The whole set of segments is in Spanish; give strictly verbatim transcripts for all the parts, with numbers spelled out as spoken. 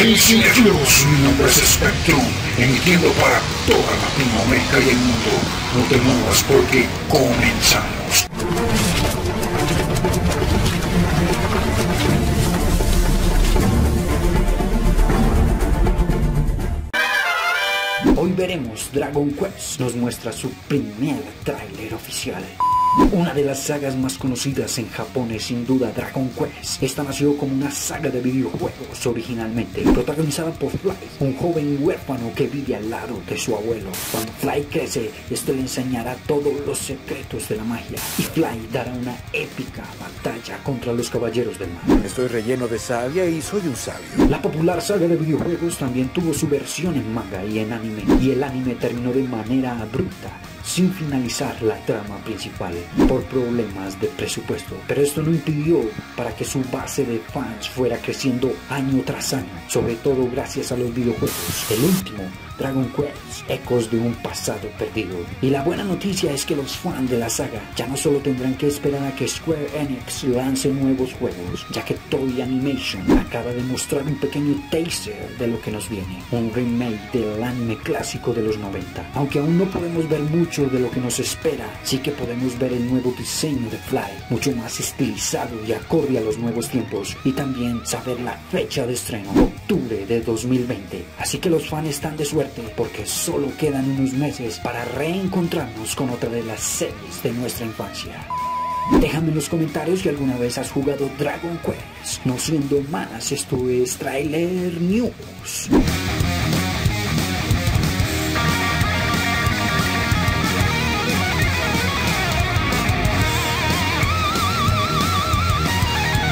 Hey cinéfilos, mi nombre es Spectrum, emitiendo para toda Latinoamérica y el mundo. No te muevas porque comenzamos. Hoy veremos Dragon Quest, nos muestra su primer tráiler oficial. Una de las sagas más conocidas en Japón es sin duda Dragon Quest. Esta nació como una saga de videojuegos originalmente, protagonizada por Fly, un joven huérfano que vive al lado de su abuelo. Cuando Fly crece, este le enseñará todos los secretos de la magia, y Fly dará una épica batalla contra los caballeros del mar. Estoy relleno de savia y soy un sabio. La popular saga de videojuegos también tuvo su versión en manga y en anime, y el anime terminó de manera abrupta, sin finalizar la trama principal por problemas de presupuesto, pero esto no impidió para que su base de fans fuera creciendo año tras año, sobre todo gracias a los videojuegos. El último, Dragon Quest, ecos de un pasado perdido. Y la buena noticia es que los fans de la saga ya no solo tendrán que esperar a que Square Enix lance nuevos juegos, ya que Toei Animation acaba de mostrar un pequeño taster de lo que nos viene, un remake del anime clásico de los noventa. Aunque aún no podemos ver mucho de lo que nos espera, sí que podemos ver el nuevo diseño de Fly, mucho más estilizado y acorde a los nuevos tiempos, y también saber la fecha de estreno, octubre de dos mil veinte. Así que los fans están de suerte, porque solo quedan unos meses para reencontrarnos con otra de las series de nuestra infancia. Déjame en los comentarios si alguna vez has jugado Dragon Quest. No siendo más, esto es Trailer News.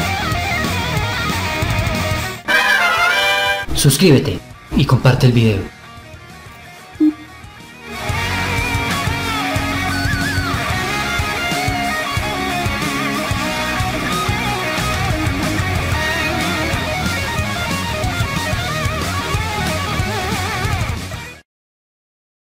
Suscríbete y comparte el video.